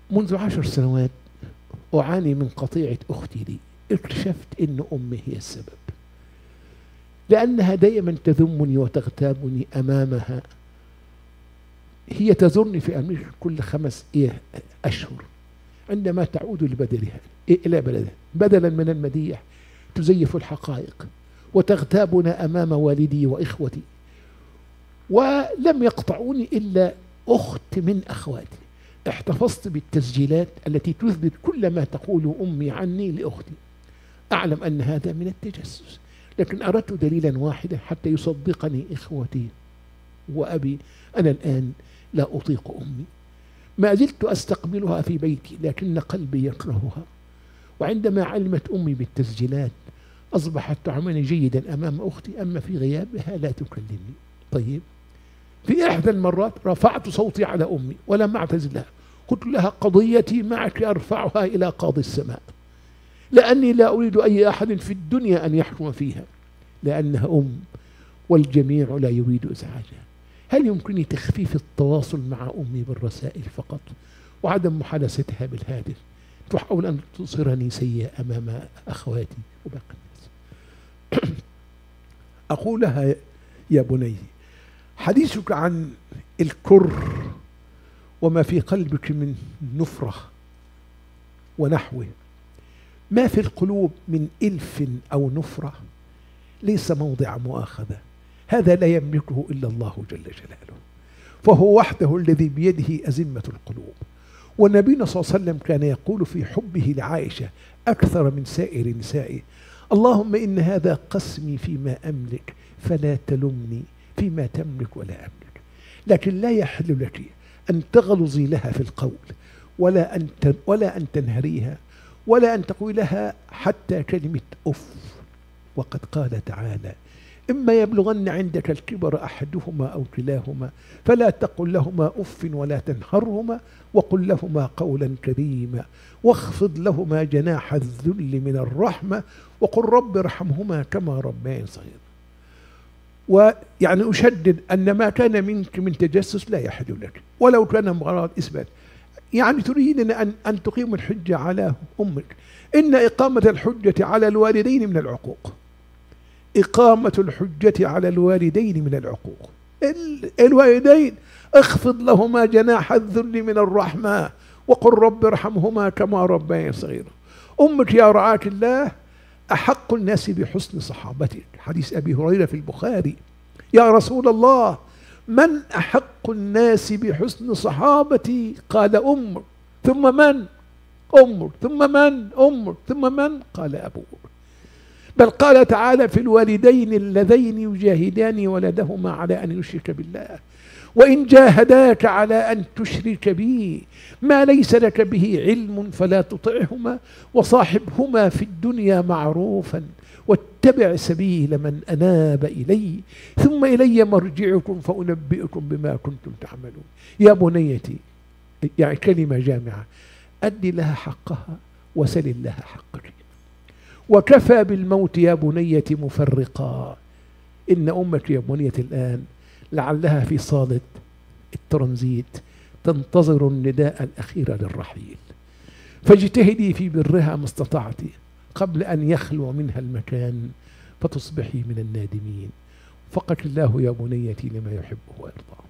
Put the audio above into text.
منذ 10 سنوات أعاني من قطيعة أختي لي. اكتشفت أن أمي هي السبب، لأنها دائما تذمني وتغتابني أمامها. هي تزورني في أمريكا كل 5 أشهر. عندما تعود لبلدها إلى بلدها بدلا من المديح تزيف الحقائق وتغتابنا أمام والدي وإخوتي، ولم يقطعوني إلا أخت من أخواتي. احتفظت بالتسجيلات التي تثبت كل ما تقول أمي عني لأختي. أعلم أن هذا من التجسس، لكن أردت دليلا واحدا حتى يصدقني إخوتي وأبي. أنا الآن لا أطيق أمي، ما زلت أستقبلها في بيتي لكن قلبي يكرهها. وعندما علمت أمي بالتسجيلات أصبحت تعاملني جيدا أمام أختي، أما في غيابها لا تكلمني. طيب، في إحدى المرات رفعت صوتي على أمي ولم أعتزلها، قلت لها قضيتي معك أرفعها إلى قاضي السماء، لأني لا أريد أي أحد في الدنيا أن يحكم فيها، لأنها أم والجميع لا يريد إزعاجها. هل يمكنني تخفيف التواصل مع أمي بالرسائل فقط وعدم محادثتها بالهاتف؟ تحاول أن تصيرني سيئة أمام أخواتي وباقي الناس. أقول لها يا بني، حديثك عن الكر وما في قلبك من نفرة ونحوه، ما في القلوب من إلف أو نفرة ليس موضع مؤاخذة. هذا لا يملكه إلا الله جل جلاله، فهو وحده الذي بيده أزمة القلوب. والنبي صلى الله عليه وسلم كان يقول في حبه لعائشة أكثر من سائر نسائه: اللهم إن هذا قسمي فيما أملك فلا تلمني فيما تملك ولا أملك. لكن لا يحل لك أن تغلظي لها في القول، ولا أن تنهريها، ولا أن تقول لها حتى كلمة أف. وقد قال تعالى: إما يبلغن عندك الكبر أحدهما أو كلاهما فلا تقل لهما أف ولا تنهرهما وقل لهما قولا كريما واخفض لهما جناح الذل من الرحمة وقل رب ارحمهما كما ربياني صغيرا. ويعني أشدد أن ما كان منك من تجسس لا يحل لك، ولو كان مغرض إثبات. يعني تريدين أن تقيم الحجة على أمك. إن إقامة الحجة على الوالدين من العقوق. إقامة الحجة على الوالدين من العقوق. الوالدين اخفض لهما جناح الذل من الرحمة وقل رب ارحمهما كما ربياني صغيرا. أمك يا رعاك الله أحق الناس بحسن صحابتك. حديث أبي هريرة في البخاري: يا رسول الله من أحق الناس بحسن صحابتي؟ قال أمك. ثم من؟ أمك. ثم من؟ أمك. ثم من؟ قال أبوك. بل قال تعالى في الوالدين اللذين يجاهدان ولدهما على أن يشرك بالله وإن جاهداك على أن تشرك بي ما ليس لك به علم فلا تطعهما وصاحبهما في الدنيا معروفا واتبع سبيل من أناب إلي ثم إلي مرجعكم فأنبئكم بما كنتم تعملون. يا بنيتي، يعني كلمة جامعة: أدي لها حقها وسل الله حقك. وكفى بالموت يا بنيتي مفرقا. إن أمك يا بنيتي الآن لعلها في صالة الترانزيت تنتظر النداء الأخير للرحيل، فاجتهدي في برها ما استطعت قبل أن يخلو منها المكان فتصبحي من النادمين. فقك الله يا بنيتي لما يحبه ويرضاه.